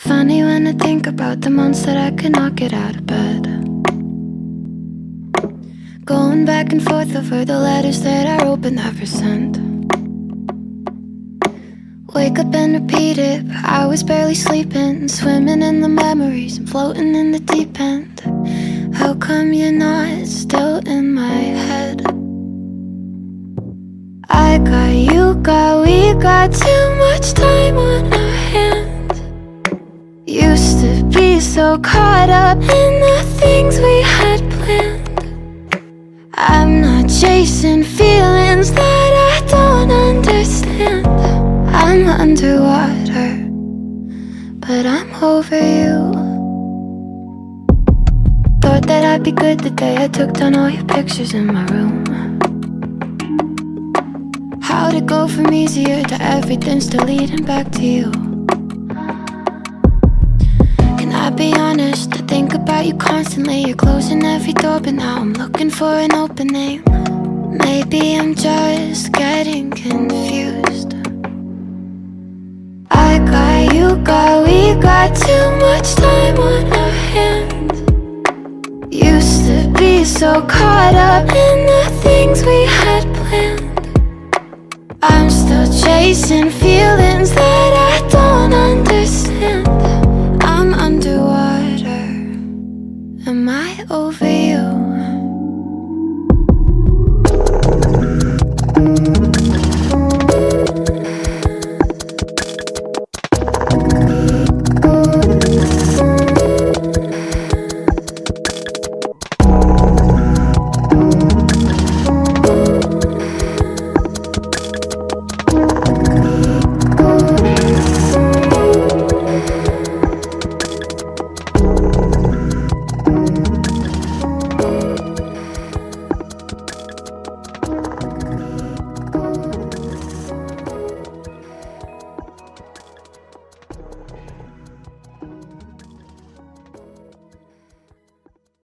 Funny when I think about the months that I could not get out of bed, going back and forth over the letters that I wrote but never sent. Wake up and repeat it, but I was barely sleeping, swimming in the memories and floating in the deep end. How come you're not still in my head? I got, you got, we got too much time on our hands. Used to be so caught up in the things we had planned. I'm not chasing feelings that I don't understand. I'm underwater, but I'm over you. Thought that I'd be good the day I took down all your pictures in my room. How'd it go from easier to everything still leading back to you? Can I be honest? I think about you constantly. You're closing every door, but now I'm looking for an opening. Maybe I'm just getting confused. I got, you got, we got too much time on our hands. Used to be so caught up in the things we had planned. I'm still chasing feelings that I don't understand. I'm underwater. Am I over you?